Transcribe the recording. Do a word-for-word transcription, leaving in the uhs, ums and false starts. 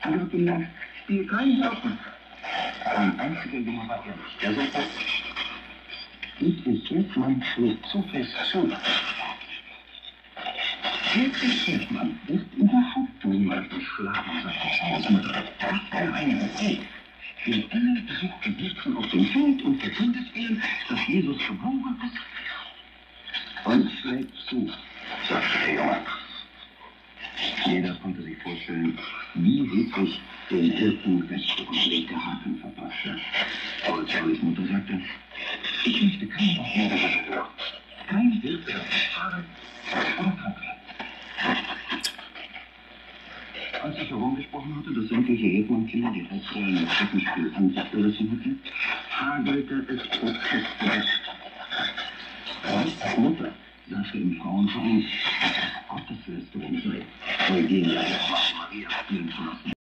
Angriffen, spiel keinen Hirten. Ein einziger Junge war ehrlich. Er sagte, Dietrich Hildmann schlägt zu fest zu. Dietrich Hildmann wird überhaupt niemanden schlagen, sagte Tausmutter. Das war eine Idee. Der Engel besuchte Hirten auf dem Feld und verkündet ihnen, dass Jesus geboren ist. Und schlägt zu, sagte der Junge. Jeder konnte sich vorstellen, wie Dietrich den Hirten recht und linke Haken verpasste. Aber Charlies Mutter sagte, ich möchte kein Wort mehr darüber hören. Kein Wirt wird erfahren oder krank werden. Als ich herumgesprochen hatte, dass sämtliche Erdmann-Kinder die Hauptrollen im Krippenspiel an sich gerissen hatten, hagelte es Proteste. Als Mutter saß er im Frauenverein, dass das Gotteslästerung sei, Eugenia Maria spielen zu lassen.